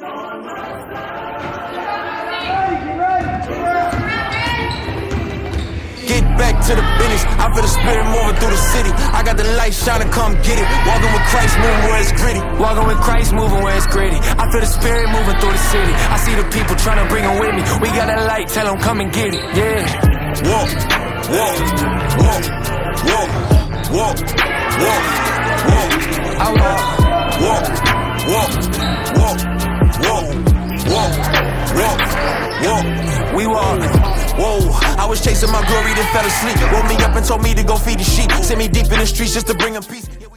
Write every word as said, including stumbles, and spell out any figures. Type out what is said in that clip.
Get back to the business. I feel the spirit moving through the city. I got the light shining, come get it. Walking with Christ, moving where it's gritty. Walking with Christ, moving where it's gritty. I feel the spirit moving through the city. I see the people trying to bring them with me. We got that light, tell them come and get it. Yeah. Walk, walk, walk, walk, walk, walk, walk. I walk, walk, walk, walk, walk, walk, walk, walk. We walk. Whoa, I was chasing my glory, then fell asleep. Woke me up and told me to go feed the sheep. Sent me deep in the streets just to bring them peace.